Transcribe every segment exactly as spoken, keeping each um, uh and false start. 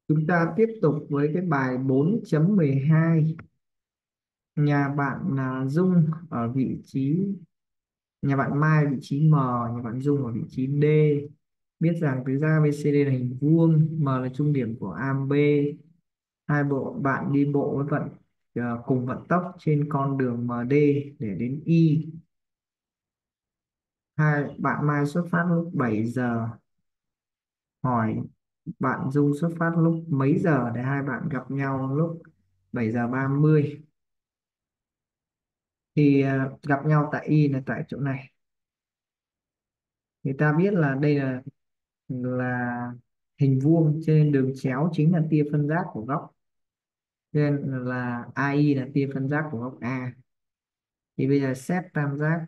Chúng ta tiếp tục với cái bài bốn chấm mười hai. Nhà bạn là Dung ở vị trí, nhà bạn Mai vị trí M, nhà bạn Dung ở vị trí D. Biết rằng tứ giác a bê xê đê là hình vuông, M là trung điểm của a bê. Hai bộ bạn đi bộ với vận ờ, cùng vận tốc trên con đường em đê để đến Y. Hai bạn Mai xuất phát lúc bảy giờ, hỏi bạn Dung xuất phát lúc mấy giờ để hai bạn gặp nhau lúc bảy giờ ba mươi. Thì à, gặp nhau tại Y là tại chỗ này. Người ta biết là đây là là hình vuông, cho nên đường chéo chính là tia phân giác của góc, cho nên là a i là tia phân giác của góc A. Thì bây giờ xét tam giác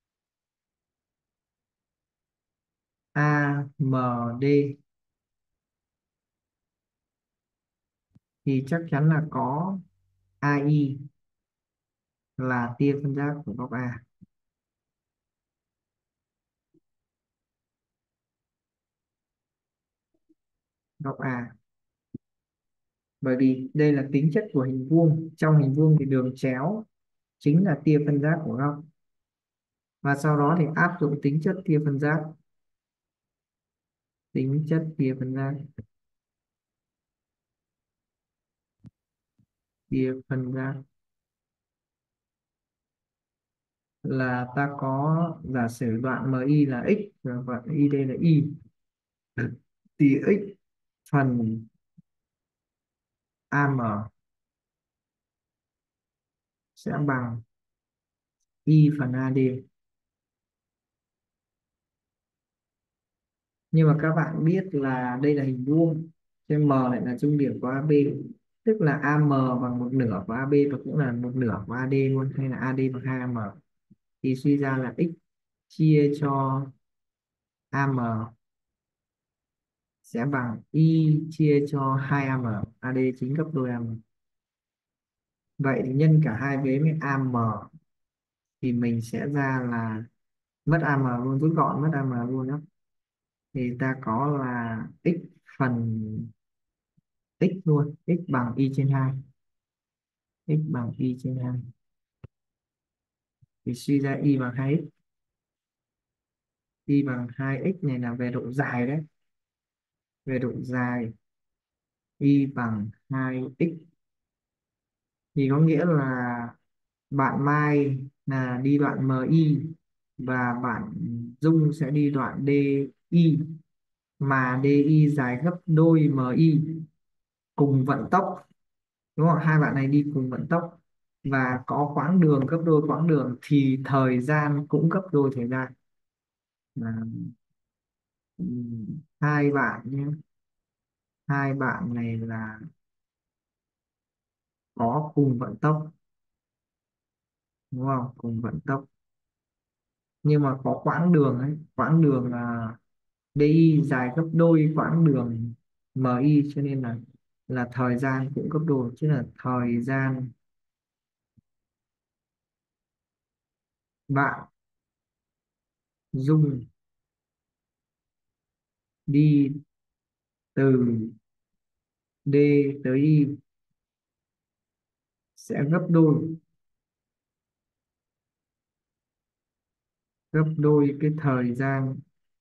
a em đê thì chắc chắn là có a i là tia phân giác của góc A. Góc A, bởi vì đây là tính chất của hình vuông, trong hình vuông thì đường chéo chính là tia phân giác của góc, và sau đó thì áp dụng tính chất tia phân giác. Tính chất tia phân giác, tia phân giác là ta có giả sử đoạn em i là x và đoạn i đây là y, thì x phần am sẽ bằng y phần ad. Nhưng mà các bạn biết là đây là hình vuông, trên m lại là trung điểm của a bê, tức là am bằng một nửa của a bê và cũng là một nửa của ad luôn, hay là ad bằng hai am, thì suy ra là x chia cho am sẽ bằng y chia cho hai am, ad chính gấp đôi am. Vậy thì nhân cả hai vế với am thì mình sẽ ra là mất am luôn, rút gọn mất am luôn đó. Thì ta có là x phần x luôn, x bằng y trên hai, x bằng y trên hai, thì suy ra y bằng hai x. Y bằng hai x này là về độ dài đấy, về độ dài y bằng hai x, thì có nghĩa là bạn Mai là đi đoạn em i và bạn Dung sẽ đi đoạn đê i, mà đê i dài gấp đôi em i, cùng vận tốc, đúng không? Hai bạn này đi cùng vận tốc và có quãng đường gấp đôi quãng đường, thì thời gian cũng gấp đôi thời gian. Là, ừm, hai bạn nhé, hai bạn này là có cùng vận tốc, đúng không? Cùng vận tốc, nhưng mà có quãng đường ấy, quãng đường là đê i dài gấp đôi quãng đường em i, cho nên là là thời gian cũng gấp đôi, chứ là thời gian bạn Dung đi từ D tới Y sẽ gấp đôi, gấp đôi cái thời gian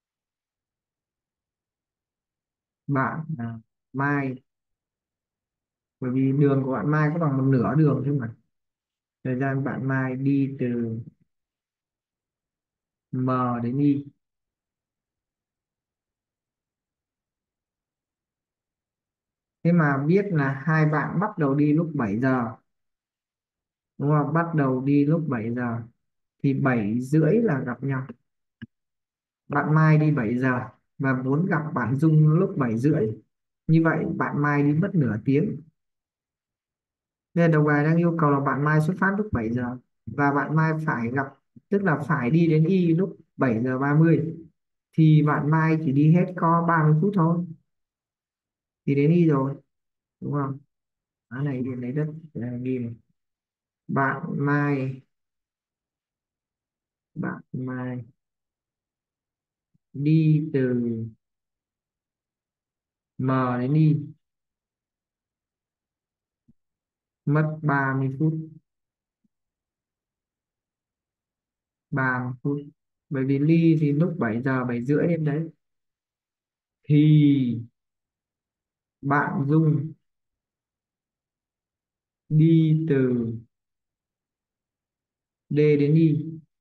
bạn à, Mai, bởi vì đường của bạn Mai có bằng một nửa đường chứ mà. Thời gian bạn Mai đi từ M đến Y. Thế mà biết là hai bạn bắt đầu đi lúc bảy giờ, đúng không? Bắt đầu đi lúc bảy giờ, thì bảy rưỡi là gặp nhau. Bạn Mai đi bảy giờ và muốn gặp bạn Dung lúc bảy rưỡi, như vậy bạn Mai đi mất nửa tiếng, nên đầu bài đang yêu cầu là bạn Mai xuất phát lúc bảy giờ, và bạn Mai phải gặp, tức là phải đi đến Y lúc bảy giờ ba mươi, thì bạn Mai chỉ đi hết có ba mươi phút thôi thì đến Y rồi, đúng không? Cái này thì lấy đất để ghi này. Bạn Mai, bạn Mai đi từ M đến Y mất ba mươi phút. Ba mươi phút, bởi vì ly thì lúc bảy giờ bảy rưỡi đến đấy, thì bạn Dung đi từ D đến Y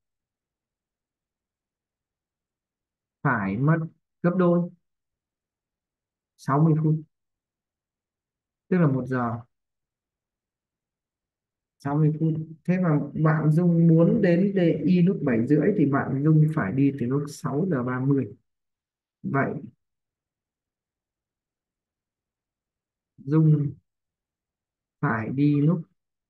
phải mất gấp đôi, sáu mươi phút, tức là một giờ, sáu mươi phút. Thế mà bạn Dung muốn đến D Y lúc bảy rưỡi thì bạn Dung phải đi từ lúc sáu giờ ba mươi. Vậy Dung phải đi lúc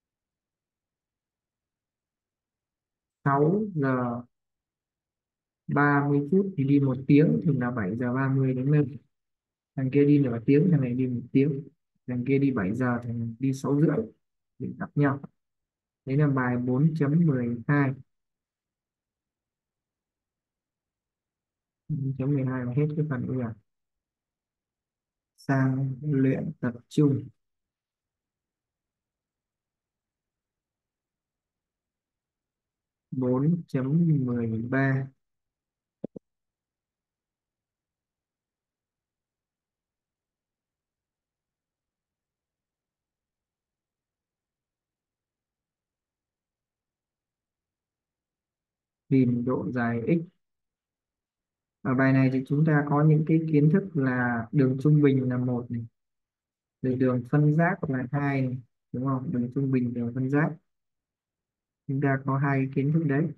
sáu giờ ba mươi phút, thì đi một tiếng, thì là bảy giờ ba mươi đến nơi. Thằng kia đi nửa tiếng, thằng này đi một tiếng. Thằng kia đi bảy giờ, thằng này đi sáu rưỡi, để gặp nhau. Đấy là bài bốn chấm mười hai. bốn chấm mười hai là hết cái phần này. Sang luyện tập trung. Bốn chấm mười ba. Tìm độ dài x. Ở bài này thì chúng ta có những cái kiến thức là đường trung bình là một này, rồi đường phân giác là hai này, đúng không? Đường trung bình, đường phân giác, chúng ta có hai kiến thức đấy.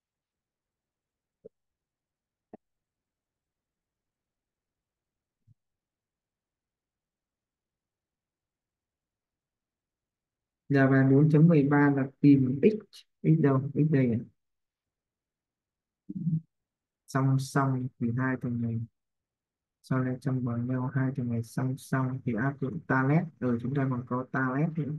Giờ bài bốn chấm mười ba là tìm x. X đâu? X đây này. Song song thì hai thằng này so lên trong bằng nhau, hai thằng này song song thì áp dụng talet. Rồi chúng ta còn có talet nữa.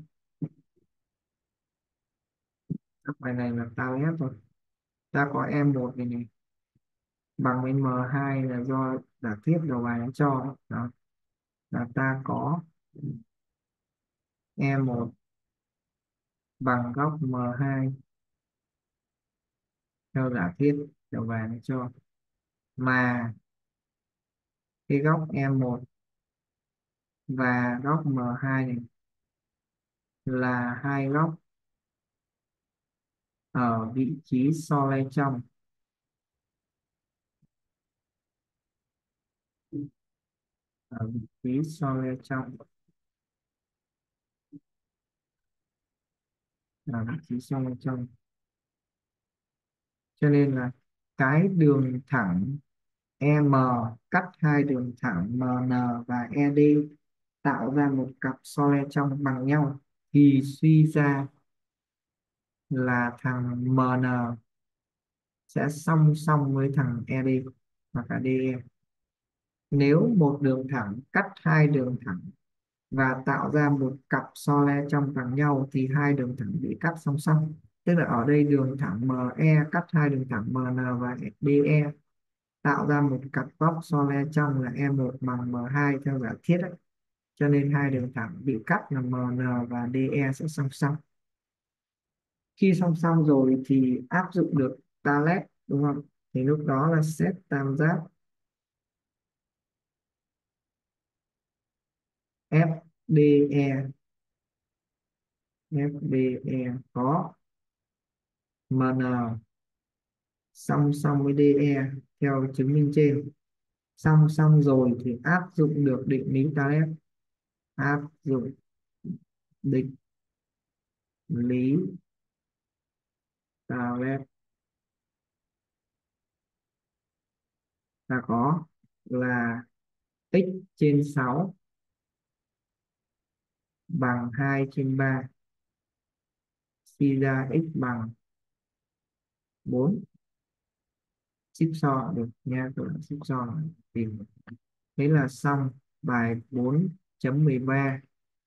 Các bài này là talet rồi. Ta có e một này, này bằng với m hai là do giả thiết đầu bài nó cho đó. Là ta có e một bằng góc m hai theo giả thiết đầu bài nó cho, mà cái góc e một và góc m hai này là hai góc ở vị trí so le trong. Ở vị trí so le trong. Ở vị trí so le trong, cho nên là cái đường thẳng em cắt hai đường thẳng em en và e đê tạo ra một cặp so le trong bằng nhau, thì suy ra là thằng em en sẽ song song với thằng e đê và cả đê e. Nếu một đường thẳng cắt hai đường thẳng và tạo ra một cặp so le trong bằng nhau thì hai đường thẳng bị cắt song song. Tức là ở đây đường thẳng em e cắt hai đường thẳng em en và đê e tạo ra một cặp góc so le trong là e một bằng em hai theo giả thiết ấy. Cho nên hai đường thẳng bị cắt là em en và đê e sẽ song song. Khi song song rồi thì áp dụng được Talet, đúng không? Thì lúc đó là xét tam giác ép đê e. ép đê e có em en song song với đê e theo chứng minh trên. Song song rồi thì áp dụng được định lý Talet. Áp dụng định lý Talet ta có là x trên sáu bằng hai trên ba, suy ra x bằng bốn. Ship so được nha, tôi đã ship so là tìm được. Thế là xong bài bốn chấm mười ba.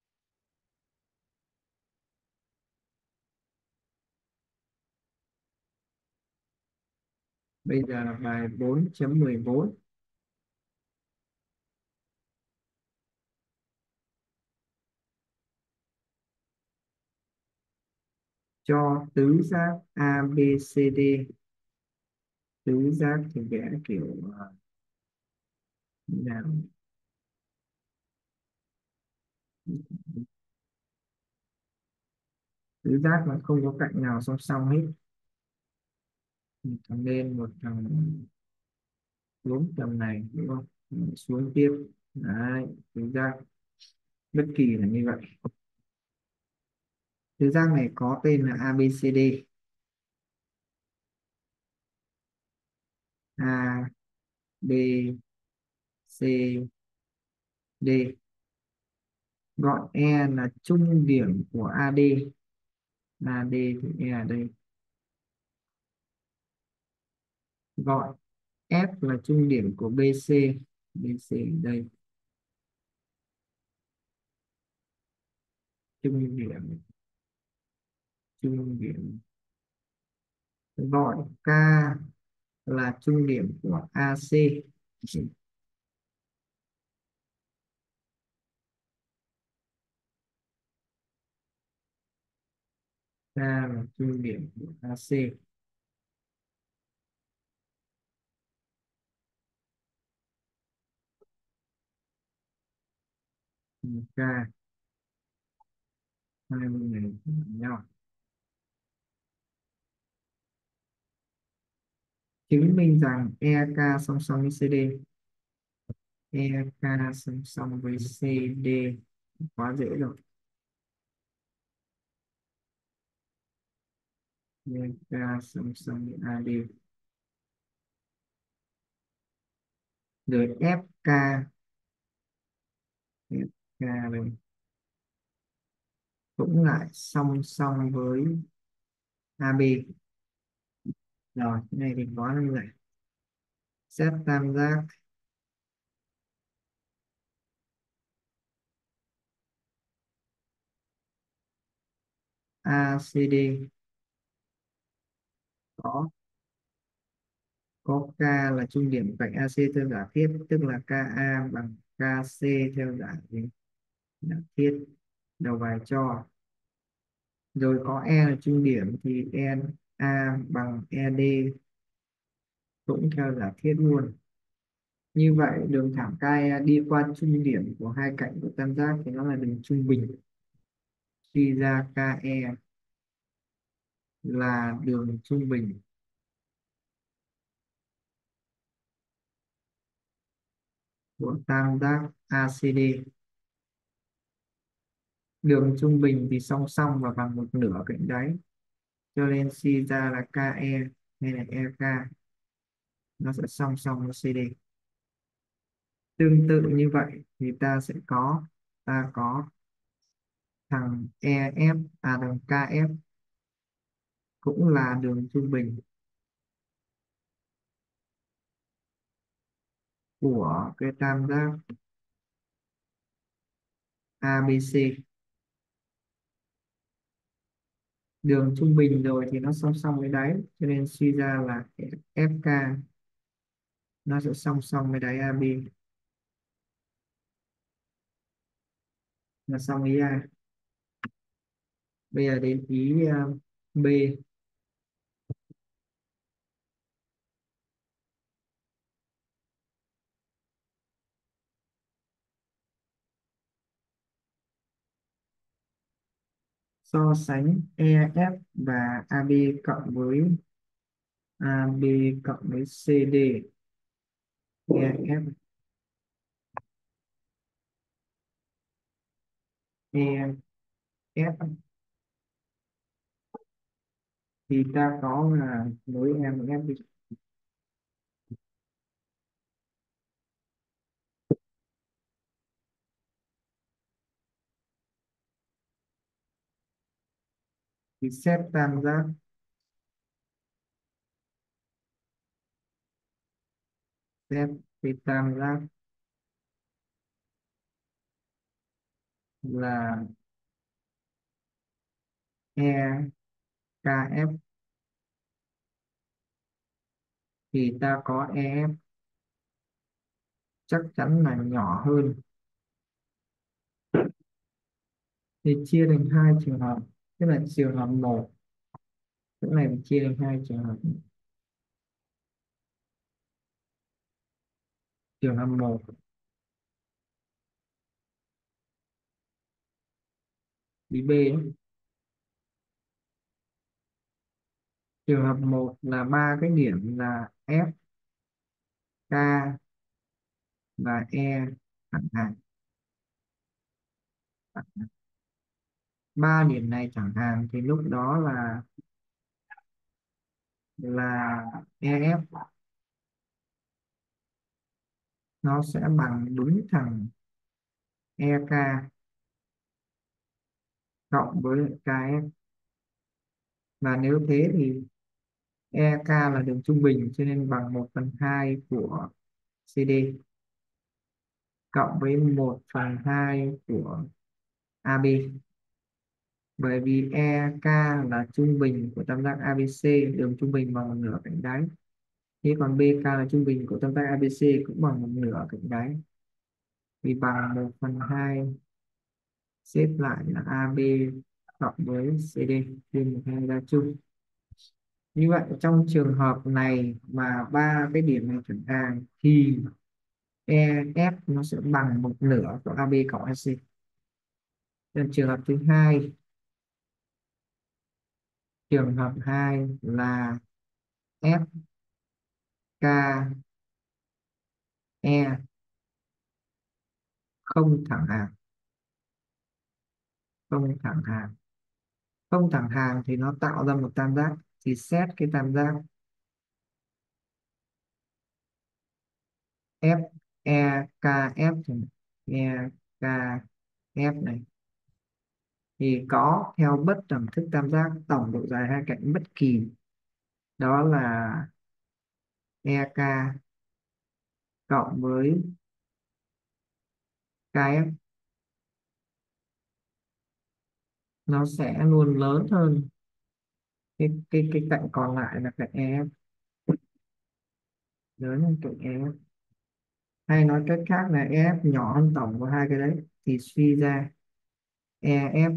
Bây giờ là bài bốn chấm mười bốn. cho tứ giác a bê xê đê. Tứ giác thì vẽ kiểu ờ, như nào? Tứ giác mà không có cạnh nào song song hết, một thằng lên một thằng xuống tầm này đúng không? Xuống tiếp. Đấy, tứ giác bất kỳ là như vậy. Tứ giác này có tên là a bê xê đê. A B C D. Gọi E là trung điểm của a đê. a đê thì E ở đây. Gọi F là trung điểm của bê xê. bê xê ở đây. Trung điểm. Trung điểm. Gọi K là trung điểm của a xê. K là trung điểm của a xê. K hai mươi này bằng nhau. Chứng minh rằng e ca song song với xê đê. e ca song song với xê đê. Quá dễ rồi. e ca song song với a đê. Rồi ép ca. ép ca này cũng lại song song với a bê. Rồi cái này thì có như vậy. Xét tam giác a xê đê. có có K là trung điểm cạnh a xê theo giả thiết, tức là ca a bằng ca xê theo giả giả thiết. Đầu bài cho. Rồi có E là trung điểm thì e a bằng e đê cũng theo giả thiết luôn. Như vậy đường thẳng cai đi qua trung điểm của hai cạnh của tam giác thì nó là đường trung bình. Suy ra ca e là đường trung bình của tam giác a xê đê. Đường trung bình thì song song và bằng một nửa cạnh đáy, cho nên suy ra là ca e hay là e ca nó sẽ song song với xê đê. Tương tự như vậy thì ta sẽ có ta có thằng e ép à thằng ca ép cũng là đường trung bình của cái tam giác a bê xê. Đường trung bình rồi thì nó song song với đáy, cho nên suy ra là ép ca nó sẽ song song với đáy a bê. Là xong ý A. Bây giờ đến ý uh, B. So sánh e ép và a bê cộng với a bê cộng với xê đê. e ép e ép thì ta có là nối em với ép đi. Thì xét tam giác. Xét cái tam giác là e ca ép thì ta có e ép chắc chắn là nhỏ hơn. Thì chia thành hai trường hợp, tức là trường hợp một Chỗ này mình chia thành hai trường hợp. Trường hợp một, bí B ấy. Trường hợp một là ba cái điểm là F, K và E chẳng hạn. Ba điểm này chẳng hạn thì lúc đó là là E F nó sẽ bằng đúng thằng E K cộng với K F. Và nếu thế thì E K là đường trung bình cho nên bằng một phần hai của C D cộng với một phần hai của A B, bởi vì E K là trung bình của tam giác a bê xê, đường trung bình bằng một nửa cạnh đáy. Thế còn B K là trung bình của tam giác a bê xê cũng bằng một nửa cạnh đáy, thì bằng một phần hai xếp lại là A B cộng với C D trên một hai ra chung. Như vậy trong trường hợp này mà ba cái điểm này chuẩn hàng thì E F nó sẽ bằng một nửa của A B cộng A C. Nên trường hợp thứ hai, trường hợp hai là F K E không thẳng hàng. Không thẳng hàng, không thẳng hàng thì nó tạo ra một tam giác, thì xét cái tam giác F E K F này, E K F này thì có theo bất等thức tam giác tổng độ dài hai cạnh bất kỳ, đó là E K cộng với K F, nó sẽ luôn lớn hơn cái cái cái cạnh còn lại là cạnh E F, lớn hơn cạnh E F. Hay nói cách khác là E F nhỏ hơn tổng của hai cái đấy, thì suy ra E F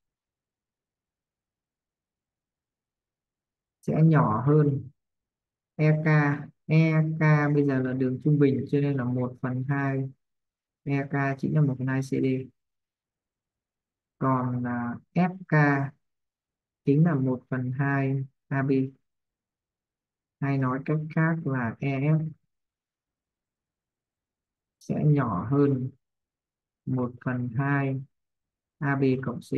sẽ nhỏ hơn E K. E K bây giờ là đường trung bình cho nên là một phần hai E K chính là một phần hai C D, còn là F K chính là một phần hai A B. Hay nói cách khác là E F sẽ nhỏ hơn một phần hai A B cộng C D,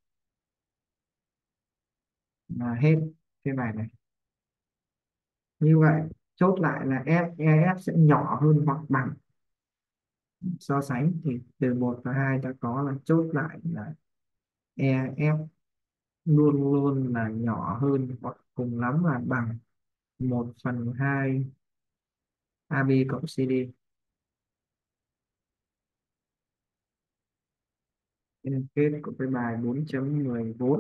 là hết cái bài này. Như vậy chốt lại là F, E F sẽ nhỏ hơn hoặc bằng. So sánh thì từ một và hai ta có là chốt lại là E F luôn luôn là nhỏ hơn hoặc cùng lắm là bằng một phần hai A B cộng C D. Liên kết của cái bài bốn chấm mười bốn.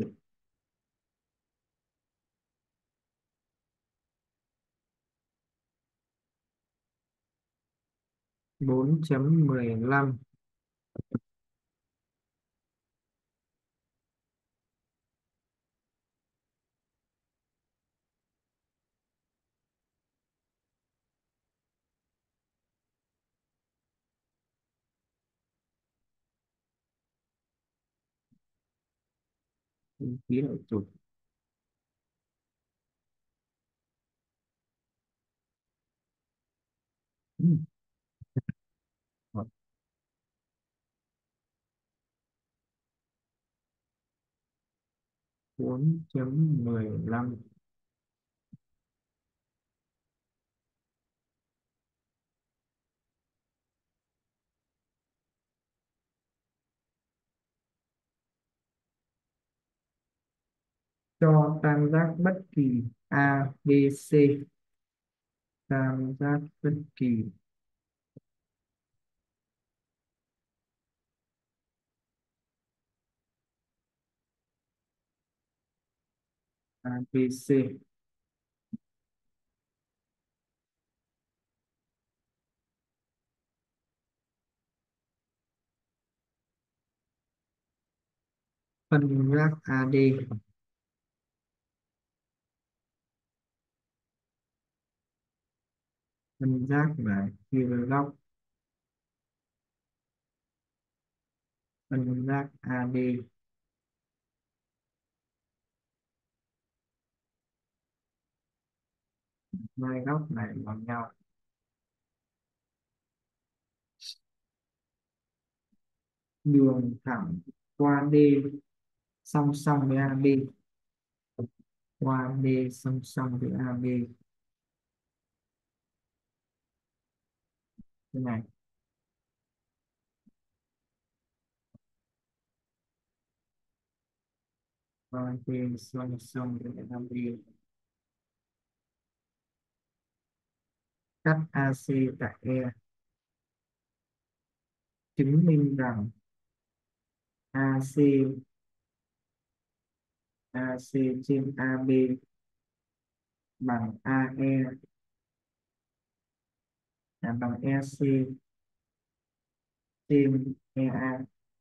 bốn chấm mười lăm. Ký hiệu chụp. bốn chấm mười lăm. Cho tam giác bất kỳ A B C. Tam giác bất kỳ A B C. Phân giác A D Phân giác là chia góc. Phân giác a bê, hai góc này bằng nhau. Đường thẳng qua D song song với a bê. Qua D song song với a bê. Thế này. Qua D song song với a bê. Cắt a xê tại E, chứng minh rằng AC AC trên a bê bằng a e, à, bằng e xê trên e a.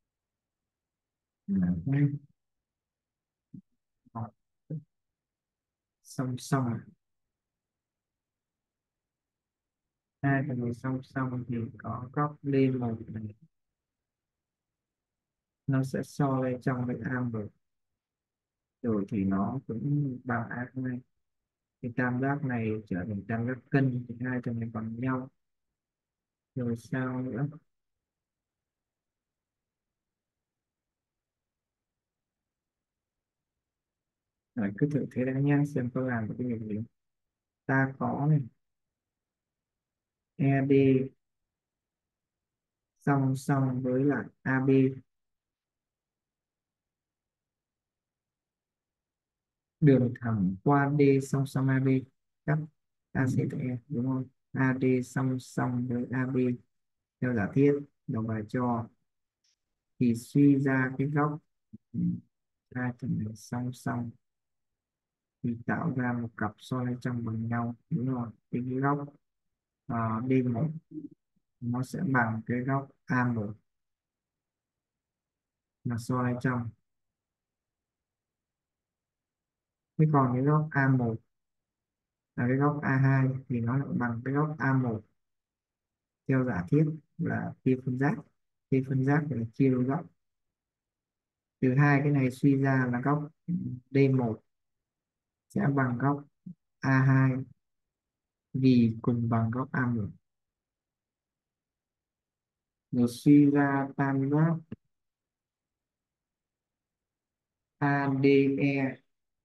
Đấy. Đó, song song. Hai cái này song song thì có góc D một này, nó sẽ so lên trong với a một, rồi thì nó cũng bằng a hai. Thì tam giác này trở thành tam giác cân, thì hai cái này bằng nhau. Rồi sao nữa? Rồi, cứ thử thế đã nhá, xem có làm được cái việc gì. Ta có này, e đê song song với lại a bê. Đường thẳng qua D song song a bê, cắt a xê tại E đúng không? a đê song song với a bê theo giả thiết đầu bài cho, thì suy ra cái góc, ừ, hai thằng này song song thì tạo ra một cặp soi trong bằng nhau đúng rồi. Thì cái góc uh, D một nó sẽ bằng cái góc a một là soi trong. Thế còn cái góc a một là cái góc a hai thì nó lại bằng cái góc a một theo giả thiết là tia phân giác. Tia phân giác là chia đôi góc. Từ hai cái này suy ra là góc D một sẽ bằng góc a hai vì cùng bằng góc a một. Rồi suy ra tam giác a đê e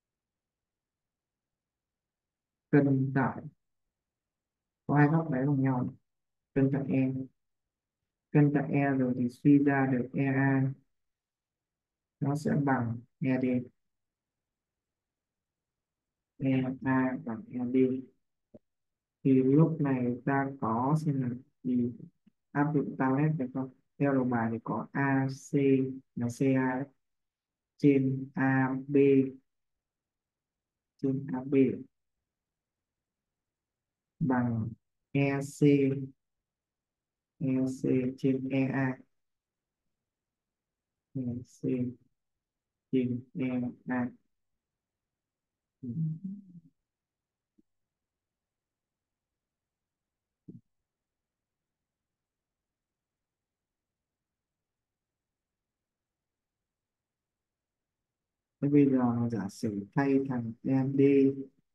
cân tại, có hai góc đấy bằng nhau, cân tại E. Cân tại E rồi thì suy ra được e a nó sẽ bằng e đê. e a bằng e đê. Thì lúc này ta có xem là gì, áp dụng tao hết được không? Theo đầu bài thì có a xê là ca đấy, trên a bê, trên a bê bằng e xê, e xê trên e a, e xê trên e a. Thế bây giờ giả sử thay thằng em đê,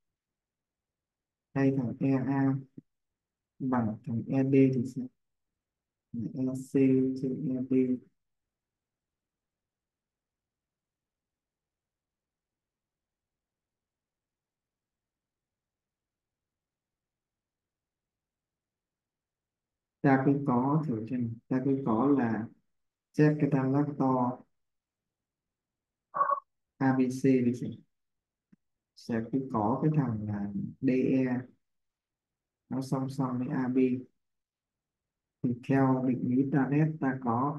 thay thằng e a bằng thằng e bê thì sẽ là e xê trên e bê. Ta cứ có thử cho này. Ta cứ có là xét cái tam giác to a bê xê thì sẽ, sẽ cứ có cái thằng là đê e nó song song với a bê. Thì theo định lý ta nét ta có,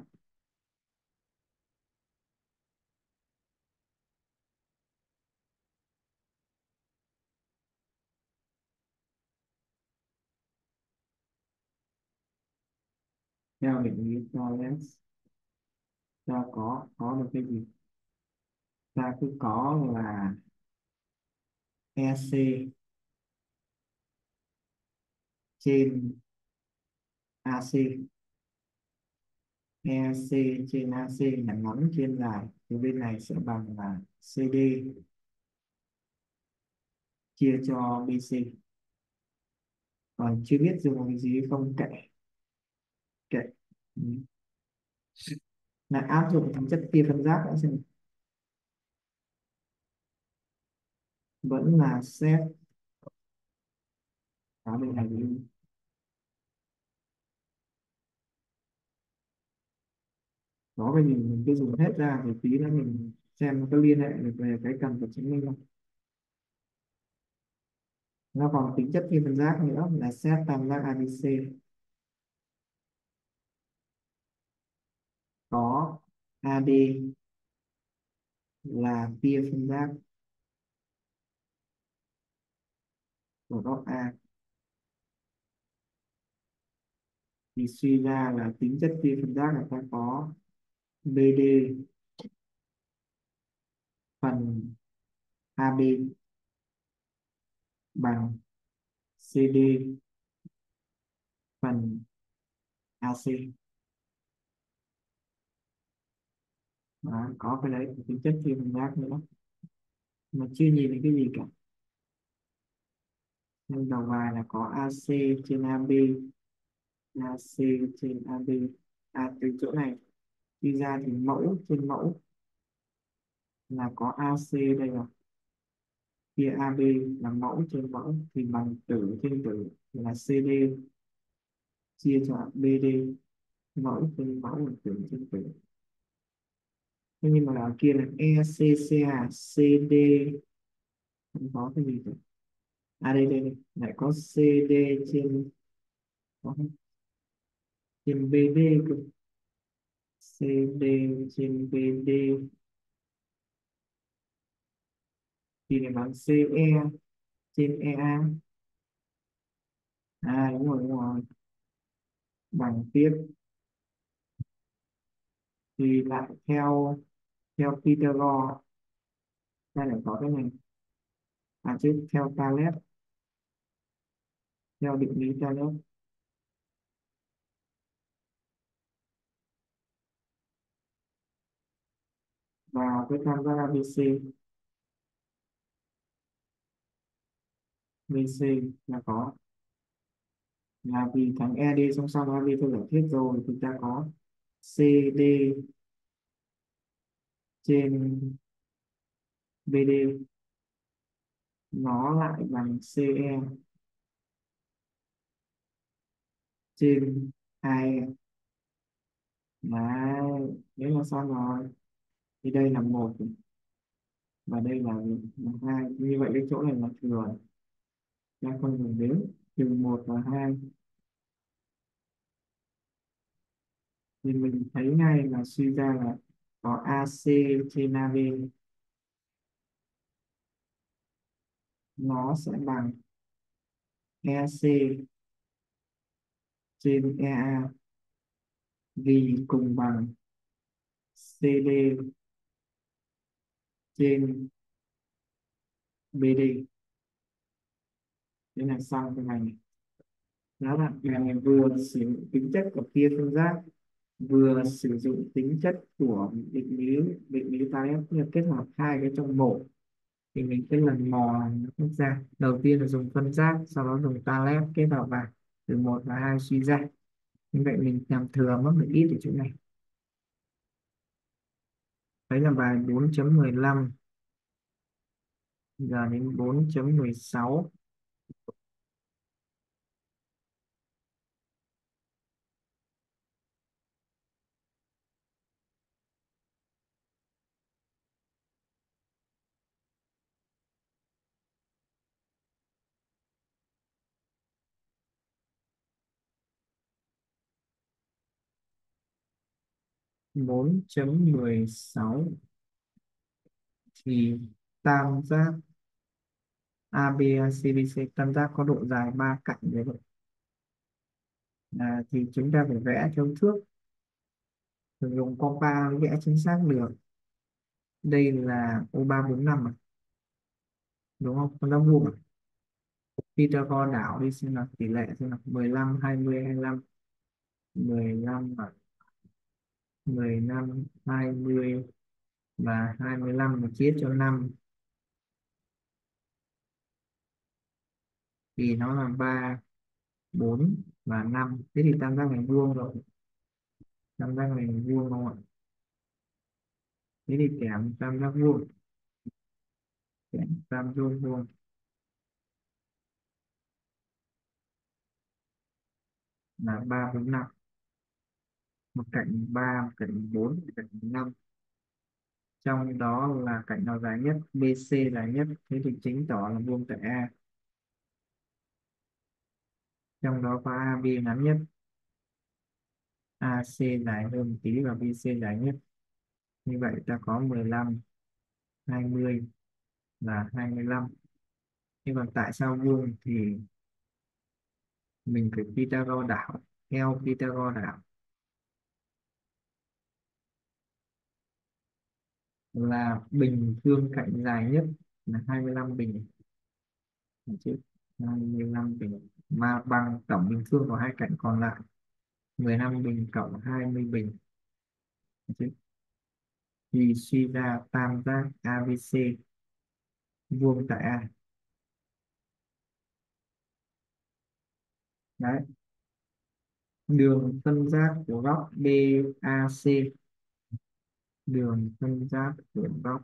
theo định lý ta nét ta có có được cái gì? Ta cứ có là e xê trên a xê, e xê trên a xê là ngắn trên dài, thì bên này sẽ bằng là xê đê chia cho bê xê. Còn chưa biết dùng cái gì không, kệ kệ. Ừ. Lại áp dụng tính chất tia phân giác nữa xem, vẫn là xét ở bên này đi. Có cái gì mình cứ dùng hết ra thì tí nữa mình xem nó có liên hệ được về cái cần phải chứng minh không. Nó còn tính chất phi phân giác nữa là xét tam giác a bê xê có a đê là tia phân giác của góc A, thì suy ra là tính chất tia phân giác là ta có bê đê phần a bê bằng xê đê phần a xê. Đó, có cái đấy tính chất tia phân giác nữa mà chưa nhìn thấy cái gì cả. Nên đầu bài là có a xê trên a bê, a xê trên a bê. À, từ chỗ này đi ra thì mẫu trên mẫu là có a xê đây, là chia a bê là mẫu trên mẫu thì bằng tử trên tử là xê đê chia cho bê đê, mẫu trên mẫu là tử trên tử. Thế nhưng mà ở kia là e xê xê à, xê đê không có cái gì cả. À đây đây, đây. Lại có xê đê trên, có trên bê đê cơ, xê đê trên bê đê thì là bằng xê e trên e a. À đúng rồi, đúng rồi. Bằng tiếp thì lại theo theo Pythagore, đây là có cái này, à chứ theo Thales, theo định lý Thales và cái tham gia a bê xê, bê xê là có, là vì thằng e đê song song a bê tôi giải thích rồi, chúng ta có xê đê trên bê đê nó lại bằng xê e trên hai e. Đấy, đấy là xong rồi. Thì đây là một và đây là, là hai, như vậy cái chỗ này là thừa, ta không dùng đến, trừ một và hai thì mình thấy ngay là suy ra là có a xê trên a bê nó sẽ bằng e xê trên e a vì cùng bằng xê đê trên bê đê. Thế là xong cái này. Đó là mình vừa sử dụng tính chất của tia phân giác, vừa sử dụng tính chất của định lý định lý tái kết hợp hai cái trong một, thì mình cái lần mò nó rút ra. Đầu tiên là dùng phân giác, sau đó dùng Thales kết hợp vào từ một và hai suy ra. Như vậy mình làm thừa mất một ít ở chỗ này. Đấy là bài bốn chấm mười lăm. Giờ đến bốn chấm mười sáu. bốn chấm mười sáu thì tam giác a bê xê bê xê, tam giác có độ dài ba cạnh như vậy. À, thì chúng ta phải vẽ theo thước, sử dụng compa mới vẽ chính xác được. Đây là ô ba bốn năm à? Đúng không? Con đang vuông à? Pythagore đảo đi xem là tỷ lệ xem là mười lăm, hai mươi, hai mươi lăm, mười lăm và mười lăm, hai mươi và hai mươi lăm mà chia cho năm thì nó là ba, bốn và năm. Thế thì tam giác hình vuông rồi. Tam giác hình vuông không ạ? Thế thì kẻm tam giác vuông, kẻm tam giác vuông là ba, bốn, năm. Một cạnh ba, một cạnh bốn, một cạnh năm. Trong đó là cạnh nào dài nhất? bê xê dài nhất. Thế thì chứng tỏ là vuông tại A. Trong đó có a bê ngắn nhất. a xê dài hơn một tí và bê xê dài nhất. Như vậy ta có mười lăm, hai mươi là hai mươi lăm. Nhưng còn tại sao vuông thì mình phải Pythagore đảo. Theo Pythagore đảo là bình phương cạnh dài nhất là hai mươi lăm bình, chứ hai mươi lăm bình mà bằng tổng bình phương của hai cạnh còn lại mười lăm bình cộng hai mươi bình, chứ thì suy ra tam giác a bê xê vuông tại A. Đấy, đường phân giác của góc bê a xê, đường phân giác của góc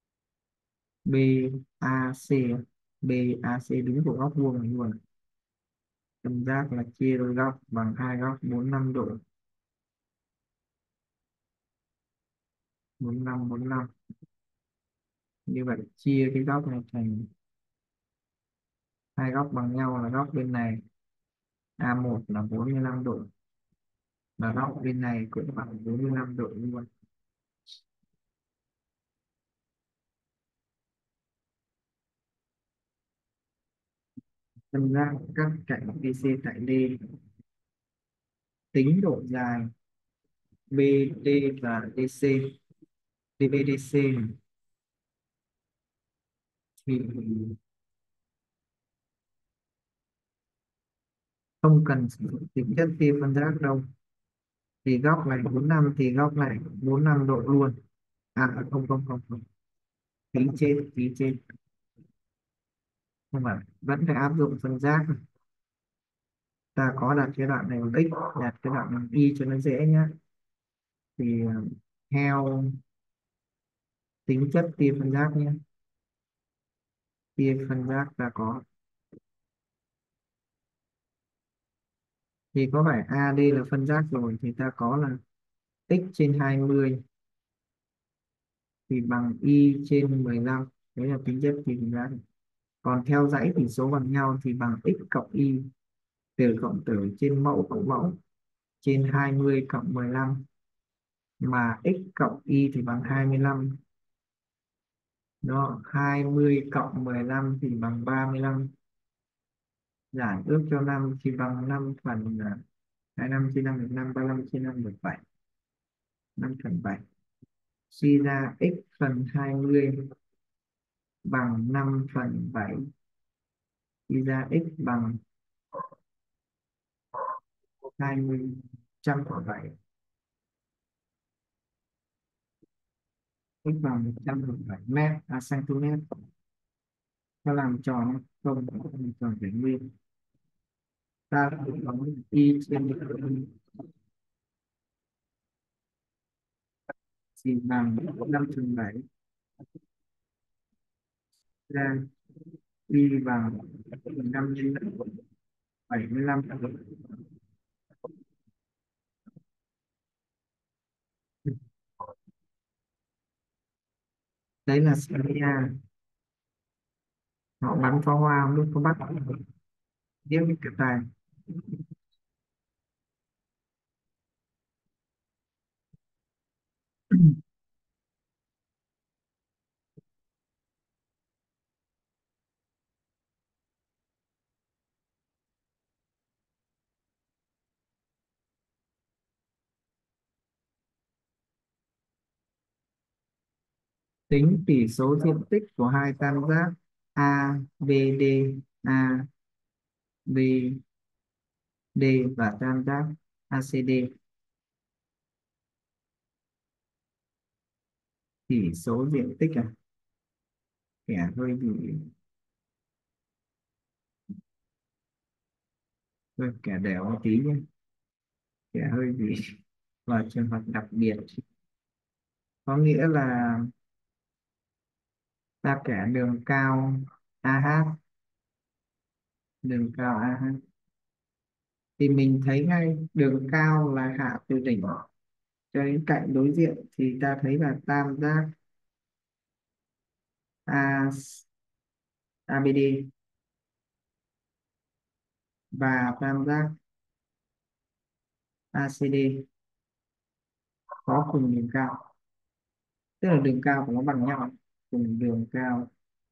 bê a xê, bê a xê đúng của góc vuông này luôn. Phân giác là chia đôi góc bằng hai góc bốn năm độ, bốn năm, bốn năm. Như vậy chia cái góc này thành hai góc bằng nhau là góc bên này a một là bốn mươi lăm độ và góc bên này cũng bằng bốn mươi lăm độ luôn. Phân giác các cạnh bê xê tại D, tính độ dài bê đê và đê xê, đê bê đê xê thì không cần sử dụng tính chất tia phân giác đâu. Thì góc này bốn năm thì góc này bốn năm độ luôn. À không không không không, phí trên, phí trên. Nhưng mà vẫn phải áp dụng phân giác. Ta có đặt cái đoạn này bằng x, đặt cái đoạn bằng y cho nó dễ nhé. Thì ờ, theo tính chất tia phân giác nhé, tia phân giác ta có thì có phải a đê là phân giác rồi thì ta có là x trên hai mươi thì bằng y trên mười lăm. Đấy là tính chất tia phân giác. Còn theo dãy tỷ số bằng nhau thì bằng x cộng y, tử cộng tử trên mẫu cộng mẫu trên hai mươi cộng mười lăm, mà x cộng y thì bằng hai mươi lăm. Đó, hai mươi cộng mười lăm thì bằng ba mươi lăm. Giải ước cho năm thì bằng năm phần là hai mươi lăm chia năm được năm, ba mươi lăm chia năm được bảy, năm phần bảy. Suy ra x phần hai mươi bằng năm phần bảy. Suy ra x bằng hai mươi trăm phẩy bảy, x bằng một trăm phẩy bảy mét à cm. Ta làm tròn không, làm tròn để nguyên. Ta phải có y trên được thì bằng năm phần bảy ra y bằng năm nhân bảy mươi lăm. Đấy là Syria. Họ bắn pháo hoa không biết có bắt tiếp cái tài. Tính tỷ số diện tích của hai tam giác a bê đê. A bê đê và tam giác a xê đê. Chỉ số diện tích à, kẻ hơi bị hơi kẻ đẻo một tí nhé, kẻ hơi bị vào trường hợp đặc biệt, có nghĩa là ta kẻ đường cao a hát, đường cao a hát thì mình thấy ngay đường cao là hạ từ đỉnh cho đến cạnh đối diện, thì ta thấy là tam giác A, a bê đê và tam giác a xê đê có cùng đường cao, tức là đường cao của nó bằng nhau, cùng đường cao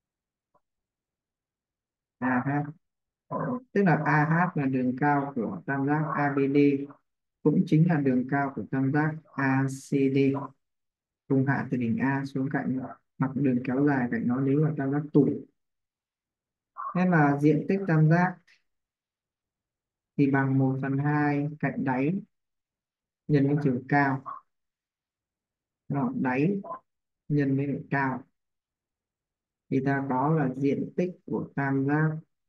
a hát, tức là a hát là đường cao của tam giác a bê đê, cũng chính là đường cao của tam giác a xê đê, cùng hạ từ đỉnh A xuống cạnh mặt đường kéo dài cạnh nó nếu là tam giác tụ. Nên là diện tích tam giác thì bằng một phần hai cạnh đáy nhân với chiều cao. Đó, đáy nhân với lại cao thì ta có là diện tích của tam giác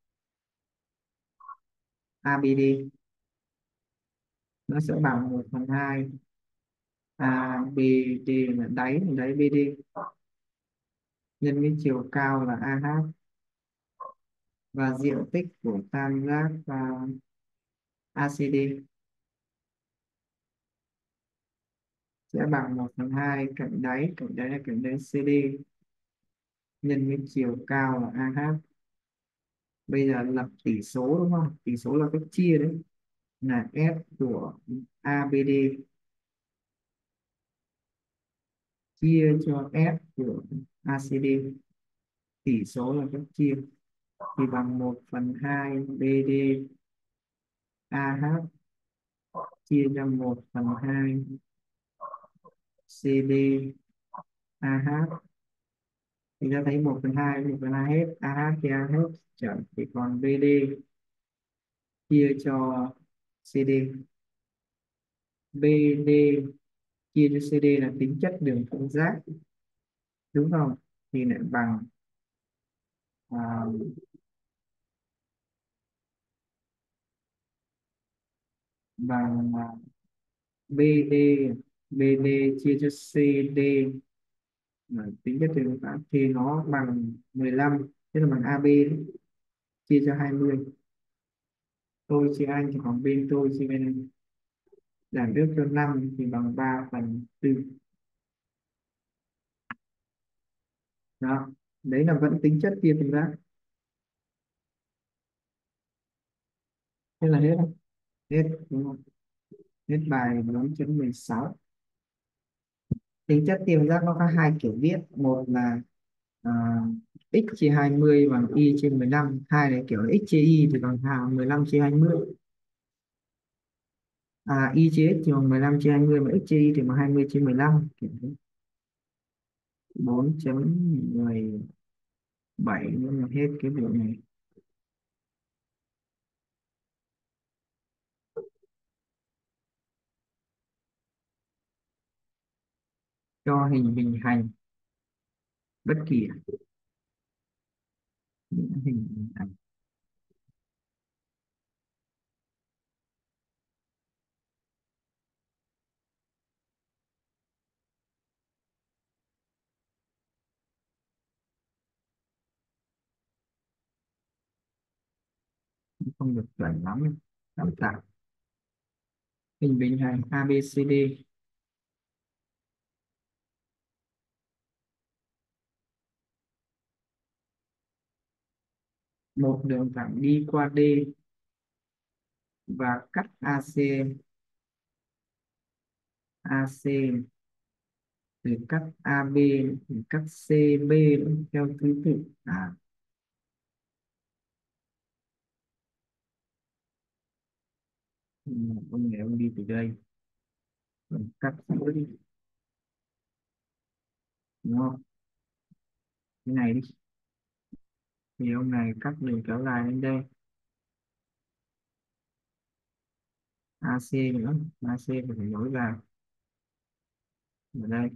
a bê đê nó sẽ bằng một phần hai a bê đê là đáy đáy bê đê nhân với chiều cao là a hát, và diện tích của tam giác uh, a xê đê sẽ bằng một phần hai cạnh đáy cạnh đáy là cạnh đáy xê đê nhân với chiều cao là a hát. Bây giờ lập tỷ số đúng không, tỷ số là cách chia đấy, là S của a bê đê chia cho S của a xê đê, tỷ số là cách chia thì bằng một phần hai bê đê a hát chia cho một phần hai xê đê a hát, thì ta thấy một phần hai một phần hai hết, a hát chia a hết chẳng thì còn bê đê chia cho xê đê, bê đê chia cho xê đê là tính chất đường phân giác đúng không, thì lại bằng à, bằng à, bê đê bê đê chia cho xê đê mà tính chất đường phân thì nó bằng mười lăm, tức là bằng a bê đấy, chia cho hai mươi, tôi chia anh thì còn bên tôi chia bên anh, giảm nước cho năm thì bằng ba phần tư. Đó, đấy là vẫn tính chất tia tương tác. Thế là hết không? Hết đúng không? Hết bài bốn chấm mười sáu. Tính chất tia tương tác nó có hai kiểu viết, một là à, x chia hai mươi bằng y trên mười lăm, hai là kiểu là x chia y thì bằng hà mười lăm chia hai mươi, à y chia x thì bằng mười lăm chia hai mươi mà x chia y thì bằng hai mươi chia mười lăm kiểu thế. Bốn chấm mười bảy nữa là hết cái biểu này. Cho hình bình hành bất kỳ những hình bình hành không được chuẩn lắm, cảm tạ. Hình bình hành a bê xê đê, một đường thẳng đi qua D và cắt a xê, a xê rồi cắt a bê rồi cắt xê bê theo thứ tự, à ông này ông đi từ đây rồi cắt giữa đi đúng không, cái này đi thì ông này cắt đường kéo dài lên đây a xê nữa, a xê phải nối vào ở đây.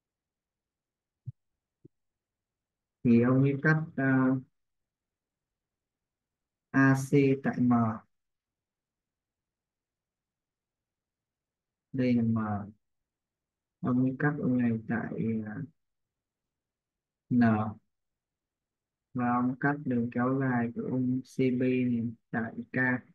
Thì ông ấy cắt uh, a xê tại M, đây là M. Ông ấy cắt ông này tại uh, N, và ông cắt đường kéo dài của ông xê bê này tại K,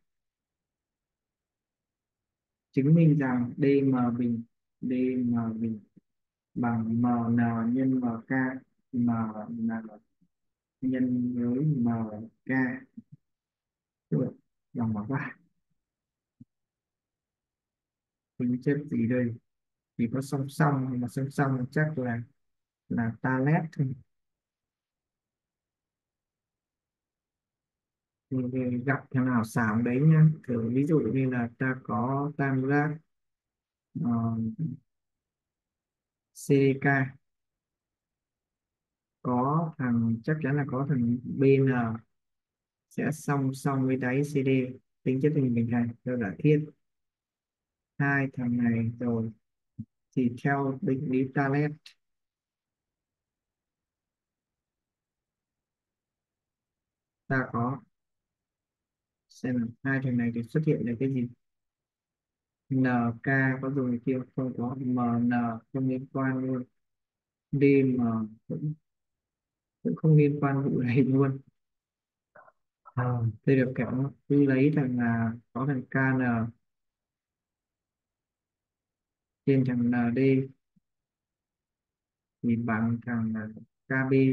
chứng minh rằng đê em bình, đê em bình bằng em en nhân em ca, em en nhân với em ca. Được, bằng bằng ba. Tính chất gì đây? Thì có song song, nhưng mà song song chắc là là talet thôi. Thì, thì gặp thằng nào xảo đấy nhá, thử ví dụ như là ta có tam giác uh, xê đê ca, có thằng chắc chắn là có thằng bê en sẽ song song với đáy xê đê, tính chất hình bình hành theo giả thiết hai thằng này rồi, thì theo định lý Talet ta có, xem là hai thằng này thì xuất hiện là cái gì. en ca có dùng kia không, có em en không liên quan luôn, đê em cũng, cũng không liên quan vụ này luôn. À, đây được kiểu cứ lấy thằng là có thằng ca en trên thằng en đê thì bằng thằng là ca bê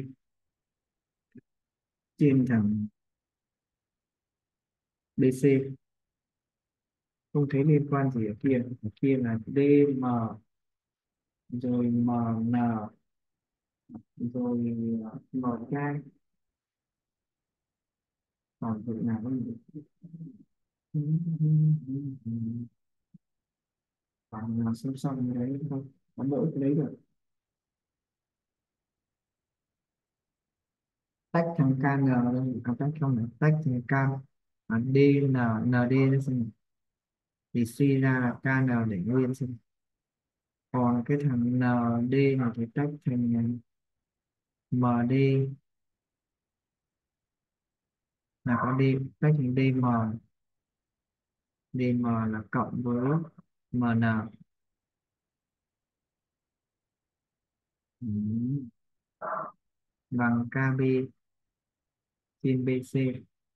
trên thằng bê xê, không thấy liên quan gì ở kia. Ở kia là đê em rồi em en rồi em ca, còn vụ nào không nhỉ? Còn là song song cái đấy thôi, có mỗi cái đấy được. Tách thằng ca en ra, à, tách không phải tách thằng ca à, D N en đê ra xem, thì suy ra là ca en để nguyên xem. Còn cái thằng en đê này thì tách thành em đê, là có D, tách thành đê em, đê em là cộng với em en. Ừ. Bằng ca bê trên bê xê.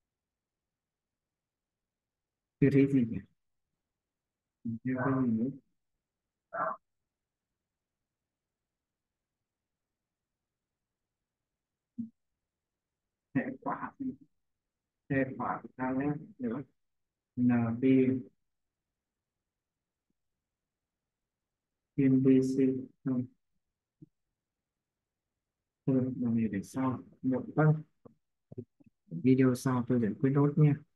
Chưa thấy gì nhỉ? Chưa có gì nữa. Hệ quả, hệ quả của ta nhé nữa, en bê trên bê xê. Không, thôi, lần này để sau một vâng, video sau tôi giải quyết nốt nhé.